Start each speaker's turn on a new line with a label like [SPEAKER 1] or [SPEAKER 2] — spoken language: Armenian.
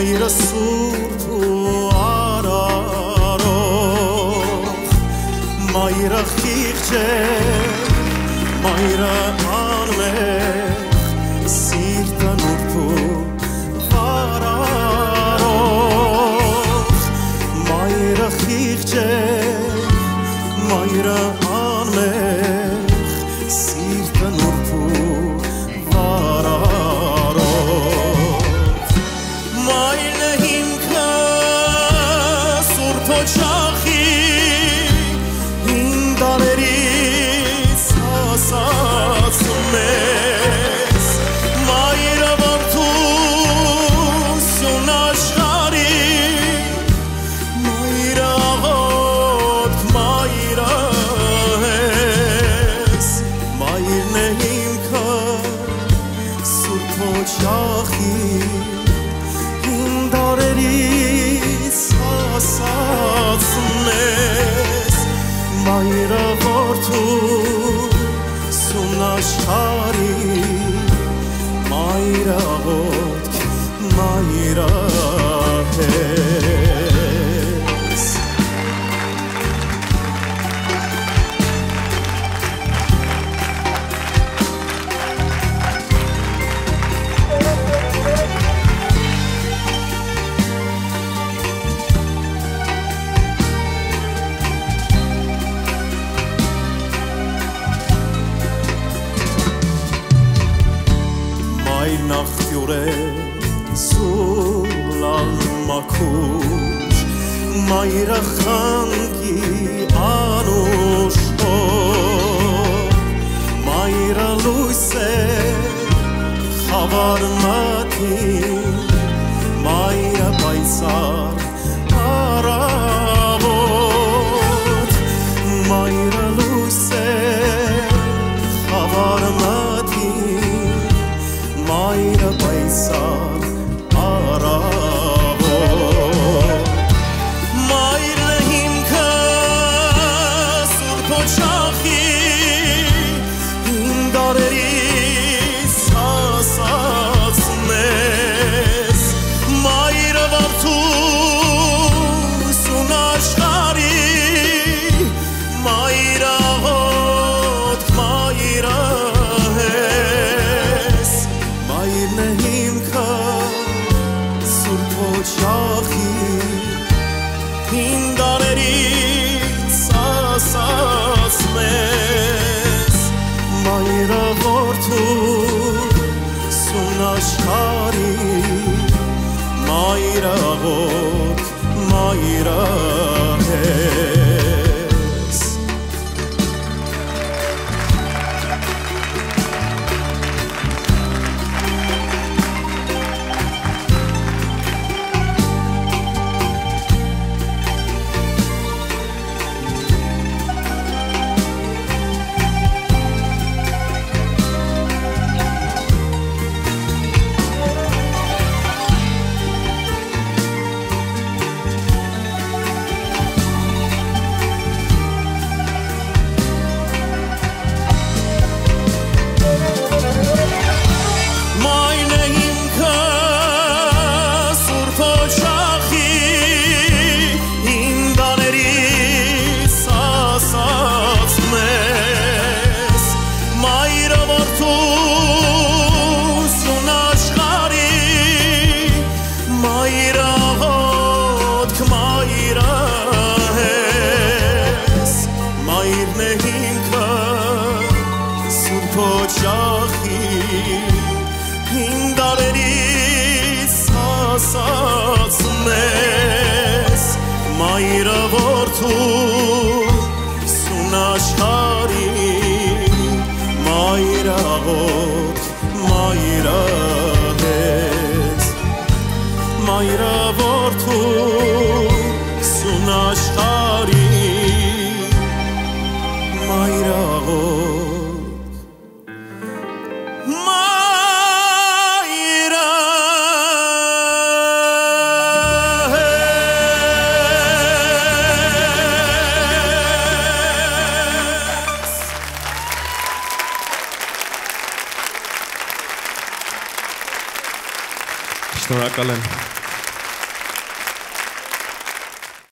[SPEAKER 1] Մայրը սուրբ ու արարող, մայրը խիղճ է, մայրը անմեղ, սիրտը նուրբ ու վարարող, մայրը խիղճ է, մայրը անմեղ, սիրտը նուրբ ու Չախի հին դարերից հասած մեզ մայրը որդուսյուն աշխարի մայրը աղոտ մայրը ես մայրն է հիմքը սուրբ օջախի հին դարերից հասած Մայրը որդուսյուն աշխարի մայրը աղոտ մայրը ես Նախյուր է սուլալ մաքուր մայրը խանգի անուշ մայրը լույս է խավար մատին մայրը պայծառ առավոտ մայրը լույս է խավար մատին Մայրը պայծառ առավոտ Մայրն է հիմքը սուրբ օջախի հին դարերից հասած մեզ Մայրը որդուսյուն աշխարի մայրը աղոտ մայրը Մայրն է հիմքը սուրբ օջախի հին դարերից հասած մեզ մայրը որդուսյուն աշխարի մայրը աղոտ մայրը ես Օջախի հին դարերից հասած մեզ մայրը որդուսյուն աշխարի մայրը աղոտ մայրը ես մայրը որդուսյուն աշխարի մայրը աղոտ
[SPEAKER 2] Շնորհակալ եմ։